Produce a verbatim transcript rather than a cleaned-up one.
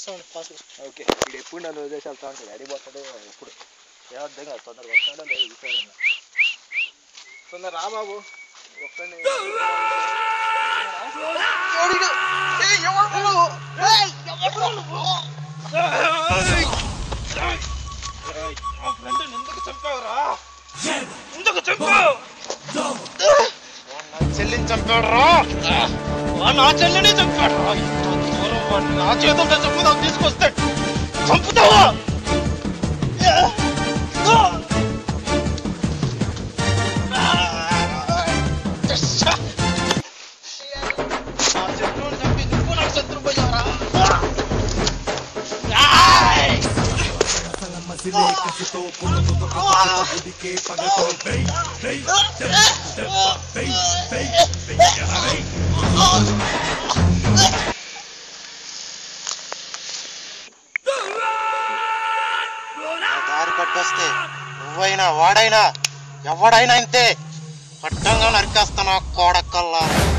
వస్తామండి pass. Okay ఇప్పుడు ఎప్పుడు నన్ను వదిలేసి వెళ్తా ఉంటాడు అడిగిపోతాడు ఎప్పుడు ఏమర్థం కాదు తొందరగా వస్తాడో లేదు విచారంగా తొందర రా బాబు ఒక్కడిని ఎందుకు చంపావురా ఎందుకు చంపావు చెల్లిని చంపాడు రా నా చెల్లిని చంపాడు రా నా చేతుల్లో చంపుదాం తీసుకొస్తే చంపుతావా నా శత్రువుని చంపి నువ్వు నాకు శత్రువు పోయావరా దారి కట్టొస్తే నువ్వైనా వాడైనా ఎవడైనా ఇంతే పట్టంగా నరికేస్తానా కోడకల్లా.